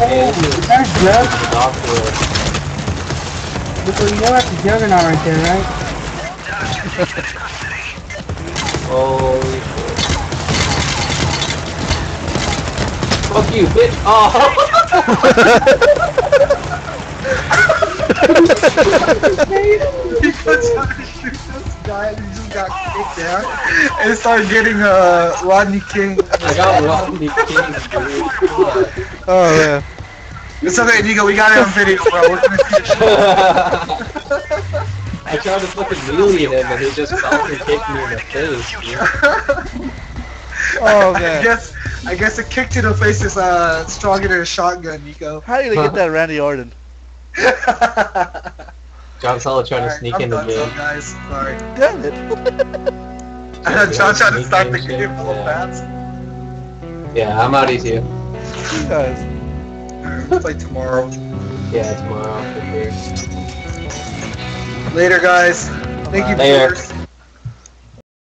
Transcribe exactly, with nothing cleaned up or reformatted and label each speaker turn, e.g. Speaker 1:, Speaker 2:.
Speaker 1: Oh, that's good. Look, you know that's a juggernaut right there, right?
Speaker 2: Holy shit. Fuck you, bitch! Oh!
Speaker 3: He puts on to shoot this guy and he just got kicked down and started getting uh, Rodney King.
Speaker 2: I got Rodney King, dude.
Speaker 4: Oh man.
Speaker 3: It's okay, Nico, we got it on video, bro. We're gonna see it.
Speaker 2: I tried to fucking wheelie him and he just fell and kicked me in the face, dude.
Speaker 4: Oh man.
Speaker 3: I guess, I guess a kick to the face is uh, stronger than a shotgun, Nico.
Speaker 4: How are you gonna get that Randy Orton?
Speaker 2: John Solo trying to
Speaker 3: Alright,
Speaker 2: sneak
Speaker 3: I'm
Speaker 2: in the
Speaker 3: done,
Speaker 2: game.
Speaker 3: so, guys. Sorry.
Speaker 4: Damn it.
Speaker 3: John trying to start the
Speaker 2: Sneaking
Speaker 3: game full of
Speaker 2: shit,
Speaker 3: fans.
Speaker 2: Yeah, I'm out easy.
Speaker 4: You guys.
Speaker 3: Alright, we'll play tomorrow.
Speaker 2: Yeah, tomorrow for sure.
Speaker 3: Later, guys. Thank you,
Speaker 2: Later.
Speaker 3: viewers.